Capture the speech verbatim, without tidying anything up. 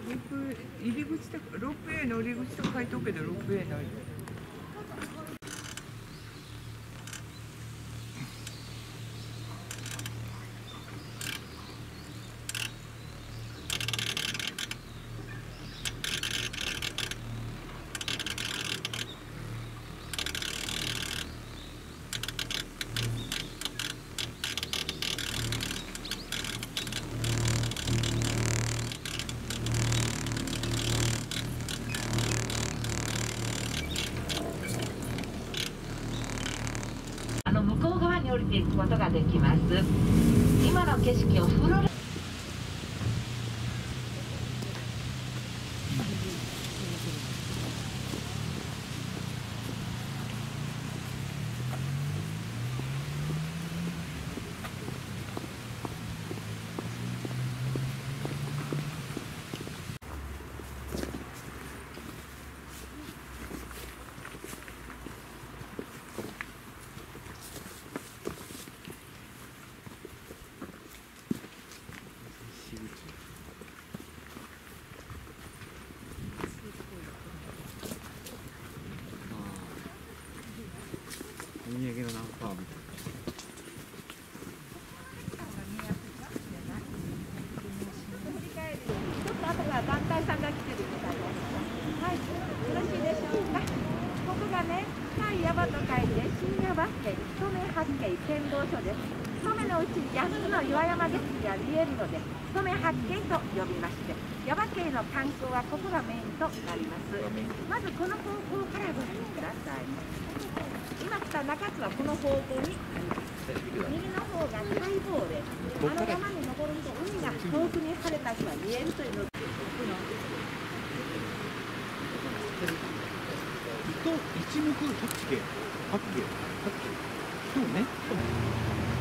ロープ入り口とかロープウェイの入り口とか書いておくけどロープウェイないよ。 あの向こう側に降りていくことができます。今の景色をフルお土産のナンパみたいな。 ちょっと後から団体さんが来てるみたいです。はい、よろしいでしょうか。ここがね、対山と書いて新山家一目八景展望所です。一目のうちにやっつの岩山景色が見えるので、一目八景と呼びまして、耶馬渓の観光はここがメインとなります。まずこの方向からご覧ください。今来た中津はこの方向にあります。右の方が大坊で、あの山に登ると海が遠くに晴れた日は見えるというので、 糸一目八景八景八景そうね。